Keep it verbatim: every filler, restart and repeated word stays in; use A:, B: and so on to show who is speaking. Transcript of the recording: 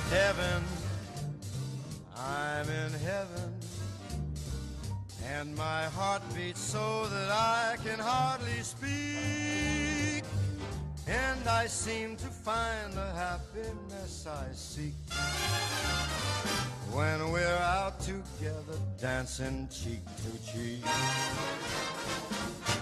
A: Heaven, I'm in heaven, and my heart beats so that I can hardly speak, and I seem to find the happiness I seek when we're out together dancing cheek to cheek.